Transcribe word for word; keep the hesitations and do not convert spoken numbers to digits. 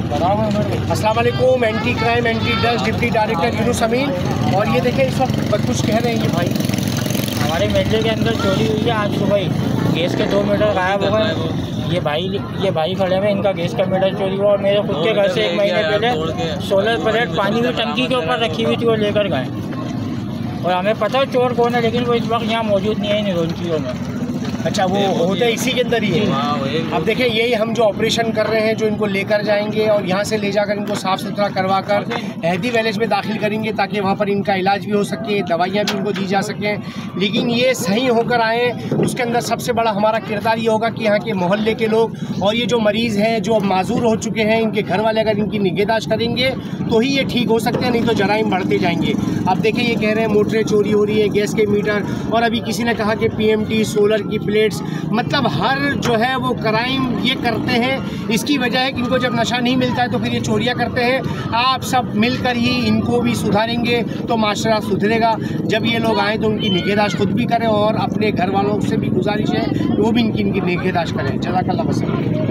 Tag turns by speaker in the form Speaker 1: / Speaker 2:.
Speaker 1: अस्सलाम वालेकुम। Anti crime anti drugs deputy director Yunus Amin. और ये देखें इस वक्त कुछ कह रहे हैं ये भाई।
Speaker 2: हमारे मेले के अंदर चोरी हुई है आज सुबह ही। गैस के दो मीटर गायब हो गए। ये भाई ये भाई खड़े हुए, इनका गैस का मीटर चोरी हुआ। और मेरे खुद के घर से एक महीने पहले सोलर प्लेट पानी की टंकी के ऊपर रखी हुई थी, वो लेकर गए। और हमें पता है चोर कौन है, लेकिन वो इस वक्त यहाँ मौजूद नहीं है इन रोनकियों में।
Speaker 1: अच्छा, वो होता है इसी के अंदर ही है। अब देखें यही हम जो ऑपरेशन कर रहे हैं, जो इनको लेकर जाएंगे और यहाँ से ले जाकर इनको साफ़ सुथरा करवा कर हैदी विलेज में दाखिल करेंगे, ताकि वहाँ पर इनका इलाज भी हो सके, दवाइयाँ भी इनको दी जा सकें। लेकिन ये सही होकर आएँ, उसके अंदर सबसे बड़ा हमारा किरदार ये होगा कि यहाँ के मोहल्ले के लोग और ये जो मरीज़ हैं, जो माजूर हो चुके हैं, इनके घर वाले अगर इनकी निगहदाश्त करेंगे तो ही ये ठीक हो सकते हैं, नहीं तो जराइम बढ़ते जाएंगे। अब देखें ये कह रहे हैं मोटरें चोरी हो रही है, गैस के मीटर, और अभी किसी ने कहा कि पीएमटी सोलर की प्लेट्स, मतलब हर जो है वो क्राइम ये करते हैं। इसकी वजह है कि इनको जब नशा नहीं मिलता है तो फिर ये चोरियां करते हैं। आप सब मिलकर ही इनको भी सुधारेंगे तो माशरा सुधरेगा। जब ये लोग आए तो उनकी निगहदाश्त खुद भी करें और अपने घर वालों से भी गुजारिश है कि वो भी इनकी इनकी निगहदाश्त करें। जज़ाकल्लाह।